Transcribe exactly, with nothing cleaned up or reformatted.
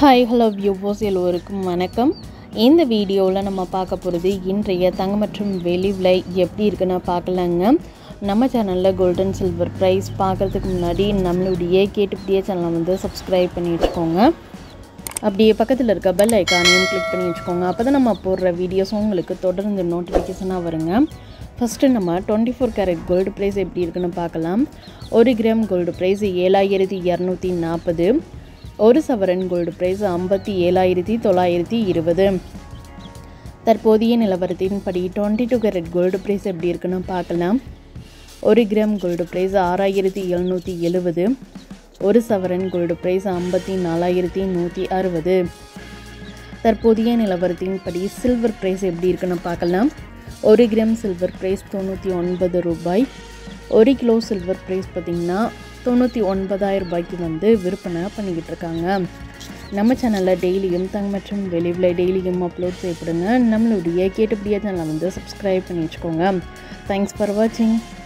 Hi, hello viewers எல்லோருக்கும் வணக்கம். இந்த வீடியோல நம்ம பார்க்க போறது இன்றைய தங்கம் மற்றும் வெள்ளி விலை எப்படி இருக்குன்னு பார்க்கலாங்க. நம்ம சேனல்ல gold and silver price பார்க்கிறதுக்கு முன்னாடி நம்மளுடைய கேட்டுப்படியே சேனலை வந்து subscribe பண்ணி வச்சுக்கோங்க. அப்படியே பக்கத்துல இருக்க bell ஐகானையும் click பண்ணி வச்சுக்கோங்க. அப்பதான் நம்ம போடுற வீடியோஸ் உங்களுக்கு தொடர்ந்து நோட்டிஃபிகேஷனா வருங்க. First நம்ம twenty-four carat gold price எப்படி இருக்குன்னு பார்க்கலாம். one gram gold price seven thousand two hundred forty. ஒரு சவரன் கோல்ட் பிரைஸ் ஐம்பத்தி ஏழாயிரத்து தொள்ளாயிரத்து இருபது. தற்போதைய நிலவரத்தின்படி twenty-two carat கோல்ட் பிரைஸ் எப்படி இருக்குன்னு பார்க்கலாம். ஒரு கிராம் கோல்ட் பிரைஸ் ஆறாயிரத்து எழுநூற்று எழுபது. ஒரு சவரன் கோல்ட் பிரைஸ் ஐம்பத்தி நாலாயிரத்து நூற்று அறுபது. தற்போதைய நிலவரத்தின்படி சில்வர் பிரைஸ் எப்படி இருக்குன்னு பார்க்கலாம். ஒரு கிராம் சில்வர் பிரைஸ் தொண்ணூற்றி ஒன்பது ரூபாய். ஒரு கிலோ சில்வர் பிரைஸ் பார்த்திங்கன்னா தொண்ணூற்றி ஒன்பதாயிரம் ரூபாய்க்கு வந்து விற்பனை பண்ணிக்கிட்டு இருக்காங்க. நம்ம சேனலில் டெய்லியும் தங்கம் மற்றும் வெள்ளி விலை டெய்லியும் அப்லோட் செய்யப்படுங்க. நம்மளுடைய கேட்டுப்படியே சேனலை வந்து சப்ஸ்கிரைப் பண்ணி வச்சுக்கோங்க. தேங்க்ஸ் ஃபார் வாட்சிங்.